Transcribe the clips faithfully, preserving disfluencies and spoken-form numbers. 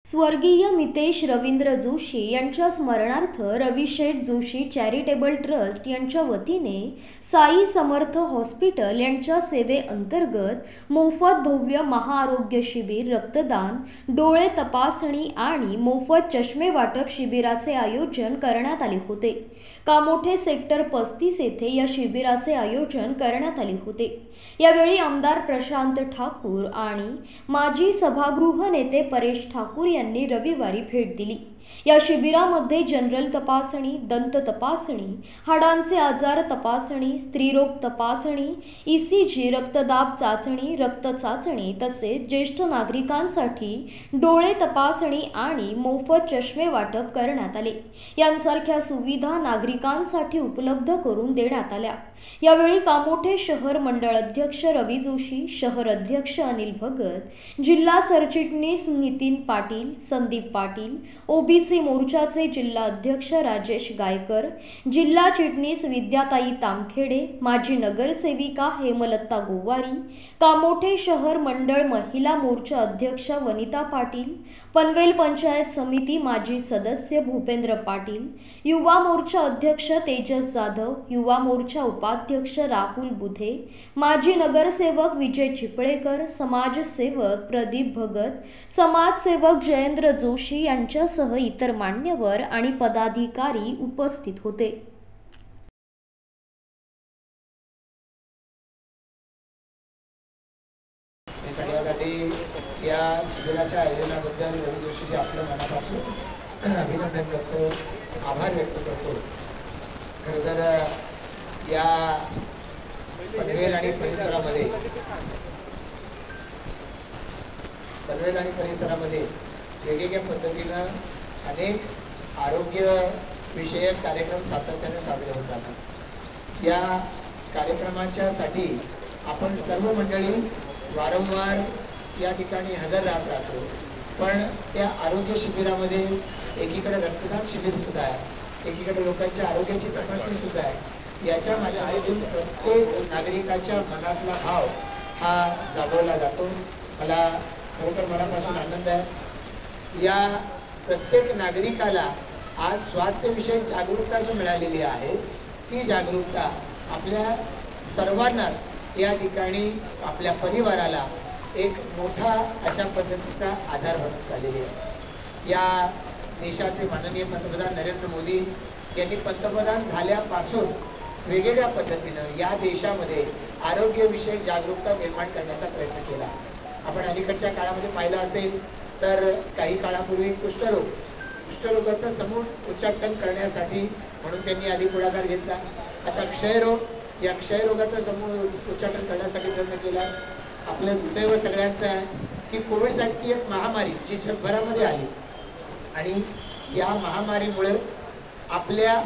स्वर्गीय मितेश रवींद्र जोशी यांच्या स्मरणार्थ रविशेठ जोशी चॅरिटेबल ट्रस्ट यांच्या वतीने साई समर्थ हॉस्पिटल यांच्या सेवेअंतर्गत मोफत भव्य महाआरोग्य शिबिर, रक्तदान, डोळे तपासणी आणि मोफत चष्मे वाटप शिबिराचे आयोजन करण्यात आले होते। कामोठे सेक्टर पस्तीस येथे या शिबिराचे आयोजन करण्यात आले होते। यावेळी आमदार प्रशांत ठाकूर आणि माजी सभागृह नेते परेश ठाकूर यांनी रविवारी भेट दिली। या शिबिरामध्ये जनरल तपासणी, दंत तपासणी, हाडांचे आजार तपासणी, स्त्रीरोग तपासणी, ईसीजी, रक्तदाब चाचणी, रक्त चाचणी तसेच ज्येष्ठ नागरिकांसाठी डोळे तपासणी आणि मोफत चष्मे वाटप करण्यात आले। यांसारख्या सुविधा नागरिकांसाठी उपलब्ध करून देण्यात आल्या। यावेळी कामोठे शहर मंडळ अध्यक्ष रवी जोशी, शहर अध्यक्ष अनिल भगत, जिल्हा सरचिटणीस नितीन पाटील, संदीप पाटील, ओबीसी मोर्चाचे जिल्हा अध्यक्ष राजेश गायकर, जिल्हा चिटणीस विद्याताई तामखेडे, माजी नगरसेविका हेमलता गोवारी, कामोठे शहर मंडळ महिला मोर्चा अध्यक्ष वनिता पाटील, पनवेल पंचायत समिती माजी सदस्य भूपेंद्र पाटील, युवा मोर्चा अध्यक्ष तेजस जाधव, युवा मोर्चा उपाध्यक्ष राहुल बुधे, माजी नगरसेवक विजय चिपळेकर, समाजसेवक प्रदीप भगत, समाजसेवक जयेंद्र जोशी यांच्यासह इतर मान्यवर आणि पदाधिकारी उपस्थित होते। या शिबिराच्या आयोजनाबद्दल रवी जोशी आपलं मनापासून अभिनंदन करतो, आभार व्यक्त करतो। खरं तर या पनवेल आणि परिसरामध्ये पनवेल आणि परिसरामध्ये वेगवेगळ्या पद्धतीनं अनेक आरोग्य विषयक कार्यक्रम सातत्याने साजरे होतात। या कार्यक्रमाच्या साठी आपण सर्व मंडळी वारंवार या ठिकाणी हजर राहत राहतो, पण त्या आरोग्य शिबिरामध्ये एकीकडे रक्तदान शिबिर सुद्धा आहे, एकीकडे लोकांच्या आरोग्याची तपासणी सुद्धा आहे। याच्या माध्यमातून प्रत्येक नागरिकाच्या मनातला भाव हा जागवला जातो। मला खरोखर मनापासून आनंद आहे। या प्रत्येक नागरिकाला आज स्वास्थ्यविषयक जागरूकता जी मिळालेली आहे, ती जागरूकता आपल्या सर्वांनाच या ठिकाणी आपल्या परिवाराला एक मोठा अशा पद्धतीचा आधार बनत झालेली आहे। या देशाचे माननीय पंतप्रधान नरेंद्र मोदी यांनी पंतप्रधान झाल्यापासून वेगवेगळ्या पद्धतीनं या देशामध्ये आरोग्यविषयक जागरूकता निर्माण करण्याचा प्रयत्न केला। आपण अलीकडच्या काळामध्ये पाहिलं असेल तर काही काळापूर्वी कुष्ठरोग कुष्ठरोगाचं समूळ उच्चाटन करण्यासाठी म्हणून त्यांनी आधी पुढाकार घेतला। आता क्षयरोग, या क्षयरोगाचं समूळ उच्चाटन करण्यासाठी प्रयत्न केला। आपलं दुर्दैव सगळ्यांचं आहे की कोविडसारखी एक महामारी जी जगभरामध्ये आली आणि या महामारीमुळे आपल्या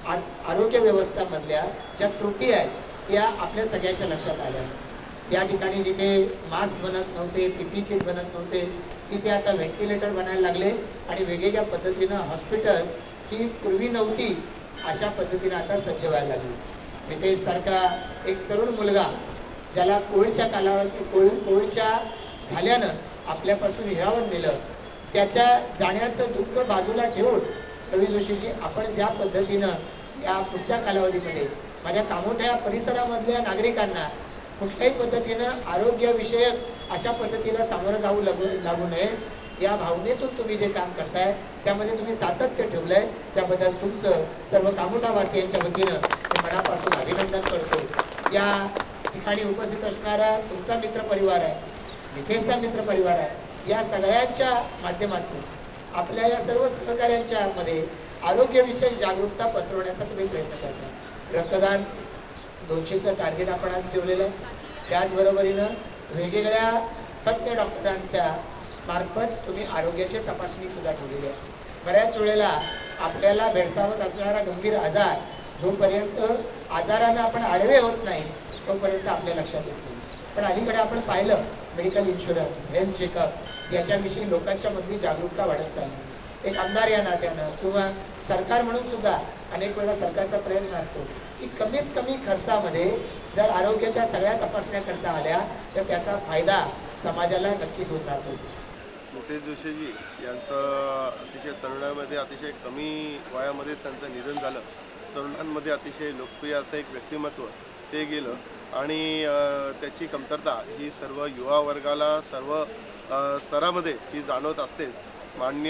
आरोग्य व्यवस्थेमधल्या ज्या त्रुटी आहेत या आपल्या सगळ्यांच्या लक्षात आल्या। या ठिकाणी जिथे मास्क बनत नव्हते, पीपी किट बनत नव्हते, तिथे आता व्हेंटिलेटर बनायला लागले आणि वेगवेगळ्या पद्धतीनं हॉस्पिटल ही पूर्वी नव्हती अशा पद्धतीनं आता सज्ज व्हायला लागली। मितेश सारखा एक तरुण मुलगा ज्याला कोविडच्या कालावधी कोविड कोविडच्या झाल्यानं आपल्यापासून हिरावून दिलं, त्याच्या जाण्याचं दुःख बाजूला ठेवून रवी जोशीजी आपण ज्या पद्धतीनं या पुढच्या कालावधीमध्ये माझ्या कामोठ्या परिसरामधल्या नागरिकांना कुठल्याही पद्धतीनं आरोग्यविषयक अशा पद्धतीला सामोरं जाऊ लागू लागू नये या भावनेतून तुम्ही जे काम करताय त्यामध्ये तुम्ही सातत्य ठेवलंय, त्याबद्दल तुमचं सर्व कामोठावासियांच्या वतीनं मी मनापासून अभिनंदन करतो। या ठिकाणी उपस्थित असणारा तुमचा मित्रपरिवार आहे, मितेशचा मित्रपरिवार आहे, या सगळ्यांच्या माध्यमातून आपल्या या सर्व सहकाऱ्यांच्या मध्ये आरोग्यविषयक जागरूकता पसरवण्याचा तुम्ही प्रयत्न करता। रक्तदान दोनशेचं टार्गेट आपण आज ठेवलेलं आहे। त्याचबरोबरीनं वेगवेगळ्या तज्ञ डॉक्टरांच्या मार्फत तुम्ही आरोग्याची तपासणी सुद्धा ठेवलेली आहे। बऱ्याच वेळेला आपल्याला भेडसावत असणारा गंभीर आजार जोपर्यंत आजारानं आपण आडवे होत नाही तोपर्यंत आपल्या लक्षात येत नाही, पण अलीकडे आपण पाहिलं मेडिकल इन्शुरन्स, हेल्थ चेकअप याच्याविषयी लोकांच्या मधली जागरूकता वाढत चालली। एक आमदार या नात्यानं किंवा सरकार म्हणून सुद्धा अनेक वेळा सरकारचा प्रयत्न असतो की कमीत कमी खर्चामध्ये जर आरोग्याच्या सगळ्या तपासण्या करता आल्या तर त्याचा फायदा समाजाला नक्कीच होत राहतो। मितेश जोशीजी यांचं अतिशय तरुणामध्ये अतिशय कमी वयामध्ये त्यांचं निधन झालं. तरुणांमध्ये अतिशय लोकप्रिय असं एक व्यक्तिमत्व ते गेलं आणि त्याची कमतरता ही सर्व युवा वर्गाला सर्व स्तरामध्ये ही जाणवत असतेच. माननीय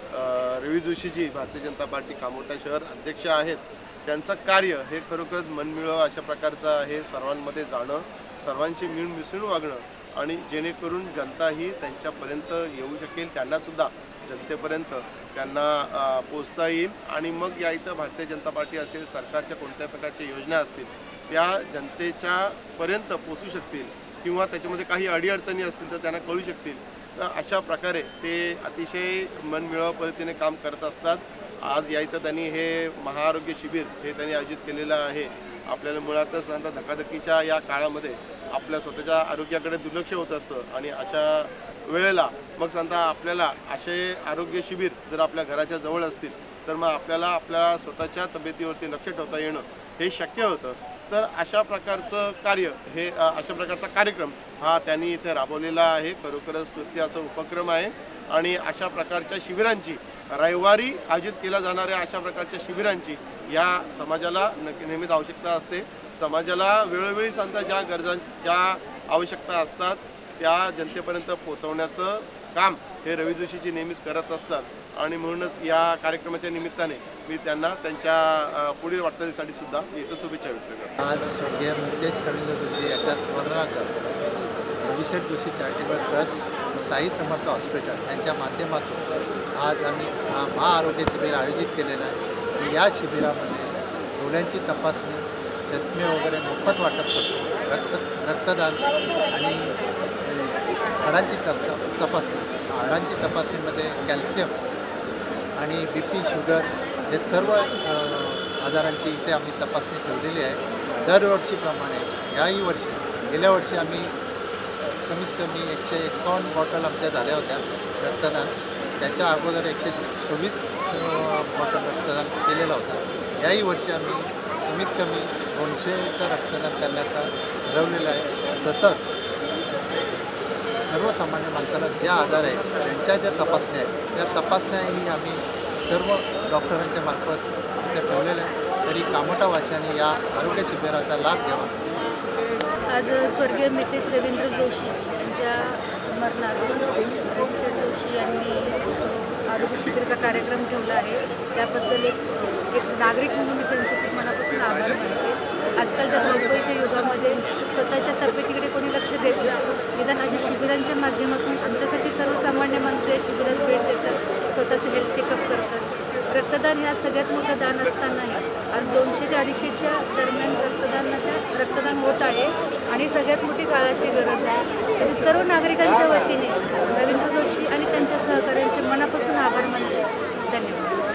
रवी जोशीजी भारतीय जनता पार्टी कामोठा शहर अध्यक्ष आहेत. त्यांचं कार्य हे खरोखर मनमिळावं अशा प्रकारचं आहे. सर्वांमध्ये जाणं, सर्वांशी मिळून मिसळून वागणं आणि जेणेकरून जनता ही त्यांच्यापर्यंत येऊ शकेल, त्यांनासुद्धा जनतेपर्यंत त्यांना पोचता येईल आणि मग या इथं भारतीय जनता पार्टी असेल, सरकारच्या कोणत्या प्रकारच्या योजना असतील त्या जनतेच्या पर्यंत पोचू शकतील किंवा त्याच्यामध्ये काही अडीअडचणी असतील तर त्यांना कळू शकतील. तर अशा प्रकारे ते अतिशय मनमिळावू पद्धतीने काम करत असतात. आज या इथं त्यांनी हे महाआरोग्य शिबिर हे त्यांनी आयोजित केलेलं आहे. आपल्याला मुळातच सांगता धकाधकीच्या या काळामध्ये आपल्या स्वतःच्या आरोग्याकडे दुर्लक्ष होत असतं आणि अशा वेळेला मग सांगता आपल्याला असे आरोग्य शिबिर जर आपल्या घराच्या जवळ असतील तर मग आपल्याला आपल्या स्वतःच्या तब्येतीवरती लक्ष ठेवता येणं हे शक्य होतं. तर अशा प्रकारचं कार्य हे अशा प्रकारचा कार्यक्रम हा त्यांनी इथे राबवलेला आहे. खरोखरच स्तुत्य असा उपक्रम आहे आणि अशा प्रकारच्या शिबिरांची रविवारी आयोजित केल्या जाणाऱ्या अशा प्रकारच्या शिबिरांची या समाजाला नेहमीच आवश्यकता असते. समाजाला वेळोवेळी सांगता ज्या गरजा ज्या आवश्यकता असतात त्या जनतेपर्यंत पोहोचवण्याचं काम हे रवी जोशीजी नेहमीच करत असतात आणि म्हणूनच या कार्यक्रमाच्या निमित्ताने मी त्यांना त्यांच्या पुढील वाटचालीसाठी सुद्धा इथं शुभेच्छा व्यक्त करतो. आज स्वर्गीय मितेश रवींद्र जोशी याच्या स्मरणार्थ Ravisheth Joshi charitable trust Sai Samarth hospital यांच्या माध्यमातून आज आम्ही महाआरोग्य शिबिर आयोजित केलेलं आहे. या शिबिरामध्ये डोळ्यांची तपासणी, चष्मे वगैरे मोफत वाटप करतो. रक्त रक्तदान आणि हाडांची तस तपासणी हाडांची तपासणीमध्ये कॅल्शियम आणि बी पी, शुगर हे सर्व आजारांची इथे आम्ही तपासणी ठेवलेली आहे. दरवर्षीप्रमाणे याही वर्षी गेल्या वर्षी आम्ही कमीत कमी एकशे एकावन्न बॉटल आमच्या झाल्या होत्या रक्तदान. त्याच्या अगोदर एकशे चोवीस बॉटल रक्तदान केलेला होता. याही वर्षी आम्ही कमीत कमी दोनशेचं रक्तदान करण्याचा ठरवलेलं आहे. तसंच सर्वसामान्य माणसाला ज्या आजार आहेत त्यांच्या ज्या तपासण्या आहेत त्या तपासण्याही आम्ही सर्व डॉक्टरांच्या मार्फत इथे ठेवलेल्या आहे. तरी कामोठावासियांनी या आरोग्य शिबिराचा लाभ घ्यावा. आज स्वर्गीय मितेश रवींद्र जोशी यांच्या स्मरणार्थ रविशेठ जोशी यांनी आरोग्य शिबिराचा कार्यक्रम ठेवला आहे. त्याबद्दल एक एक नागरिक म्हणून मी त्यांचे खूप मनापासून आभार मानते. आजकालच्या धावपळीच्या युगामध्ये स्वतःच्या तब्येतीकडे कोणी लक्ष देत नाही. निदान अशा शिबिरांच्या माध्यमातून आमच्यासाठी सर्वसामान्य माणसं या शिबिरात भेट देतात, स्वतःचं हेल्थ चेकअप करतात. रक्तदान ह्या सगळ्यात मोठं दान असतानाही आज दोनशे ते अडीचशेच्या दरम्यान रक्तदानाच्या रक्तदान होत आहे आणि सगळ्यात मोठी काळाची गरज आहे. तरी सर्व नागरिकांच्या वतीने रवींद्र जोशी आणि त्यांच्या सहकाऱ्यांचे मनापासून आभार मानते. धन्यवाद.